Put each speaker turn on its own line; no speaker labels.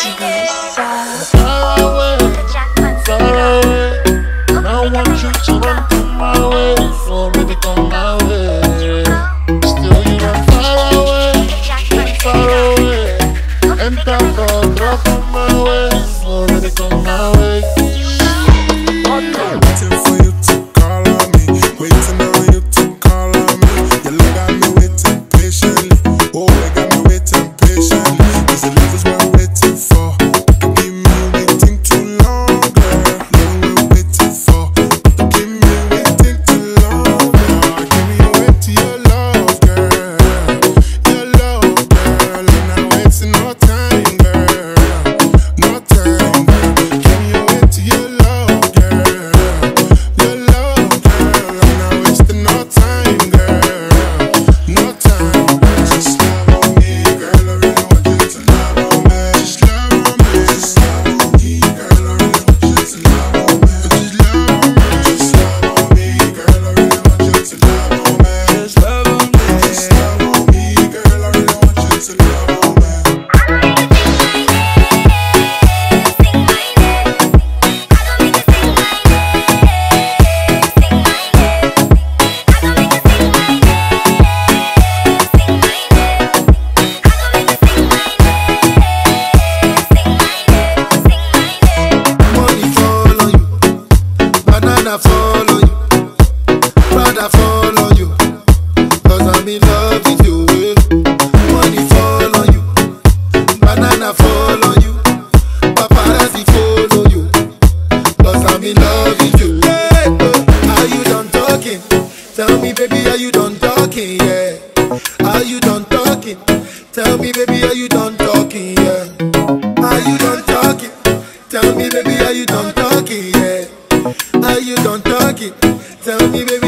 Far away, and I want you to run come my way, for me to come my way. Still you run far away, and I'm gonna come my way, for me to come my way.
Waiting for you to call on me, waiting on you to call on me. Your love got me waiting patiently, oh, it got me waiting patiently. Cause the love is what we're waiting for. Don't keep me waiting too long, girl. Love we're waiting for. Don't keep me waiting too long, girl. Give me away to your love, girl. Your love, girl. I'm not wasting no time, girl. No time, girl. Give me away to your love, girl. Your love, girl. I'm not wasting no time, girl. No time, girl. Just love on me, girl. I really want you to love on me. Just love on me. Just love on me, girl. I really want you to love on me. Just love on me. Just love on me, girl. I really want you to love on me. Just love on me. Just love on me, girl. I really want you to love on me.
Money fall on you, banana fall on you, Prada fall on you, cause I'm in love with you. Money fall on you, banana fall on you, paparazzi follow you, cause I'm in love with you. Hey, are you done talking? Tell me baby, are you done talking? Yeah. Are you done talking? Tell me baby, are you done talking? Yeah. Are you done talking? Tell me baby, are you done talking? Yeah. Are you done talking? Tell me baby.